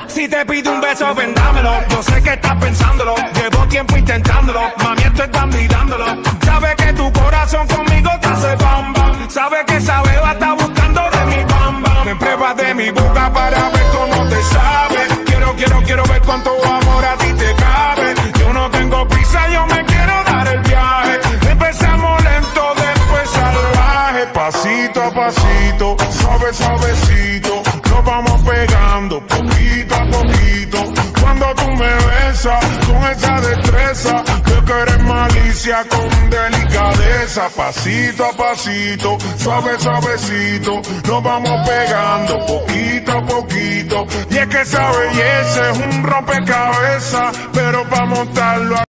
Si te pido un beso, vendámelo. Yo sé que estás pensándolo. Llevo tiempo intentándolo. Mami, esto están mirándolo. Sabe que tu corazón conmigo te hace bam bam. Sabe que esa beba está buscando de mi bam bam. Me pruebas de mi boca para ver cómo te sabe. Quiero ver cuánto amor a ti te cabe. Yo no tengo prisa, yo me quiero dar el viaje. Empezamos lento, después salvaje. Pasito a pasito, suavecito. Nos vamos pegando poquito a poquito. Cuando tú me besas con esa destreza, creo que eres malicia con delicadeza. Pasito a pasito, suavecito. Nos vamos pegando poquito a poquito. Y es que esa belleza es un rompecabezas, pero para montarlo